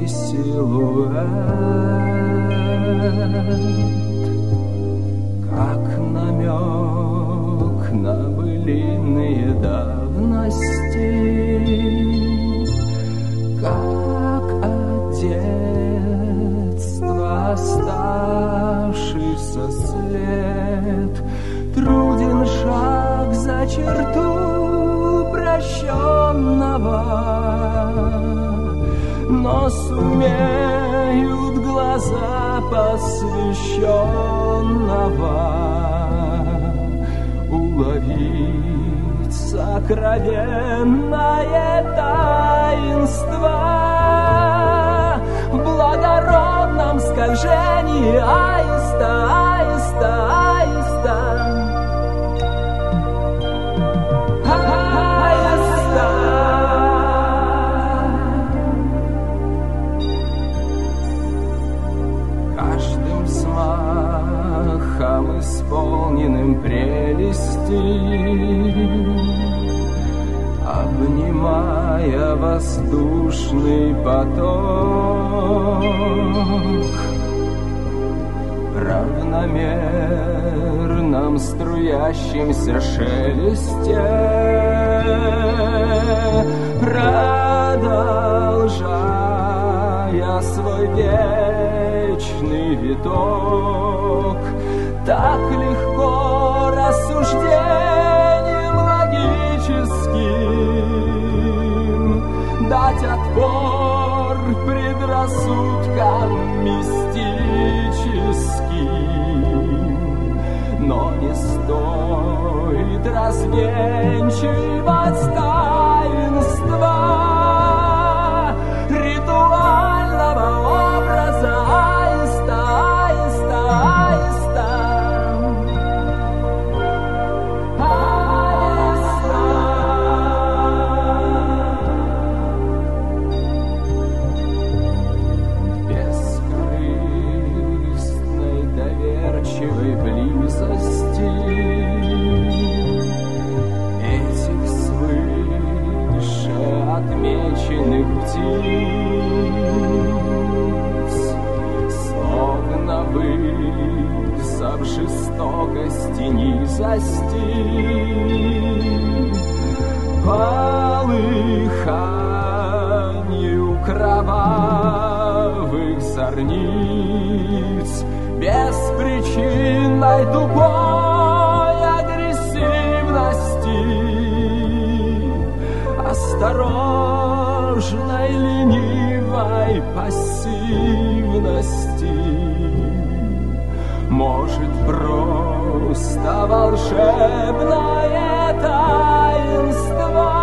силуэт, как намек на былинные давности, как от детства оставшийся след. Труден шаг за черту прощенного, но сумеют глаза посвященного уловить сокровенное таинство в благородном скольжении аиста, аиста, аиста. Исполненным прелести, обнимая воздушный поток, равномерном струящемся шелесте, продолжая свой вечный виток. Так легко рассуждением логическим дать отпор предрассудкам мистическим, но не стоит развенчивать таинства ритуального образа аиста, аиста, аиста. Близости этих свыше отмеченных птиц, словно вызов жестокости низости, полыханью кровавых зорниц, беспричинной тупой агрессивности, осторожной ленивой пассивности. Может, просто волшебное таинство